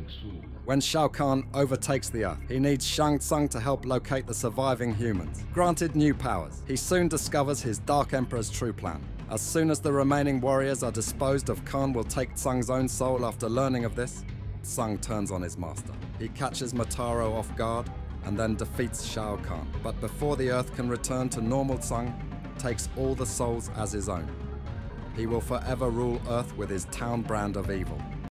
When Shao Kahn overtakes the Earth, he needs Shang Tsung to help locate the surviving humans. Granted new powers, he soon discovers his Dark Emperor's true plan. As soon as the remaining warriors are disposed of, Kahn will take Tsung's own soul. After learning of this, Tsung turns on his master. He catches Motaro off guard and then defeats Shao Kahn. But before the Earth can return to normal, Tsung takes all the souls as his own. He will forever rule Earth with his town brand of evil.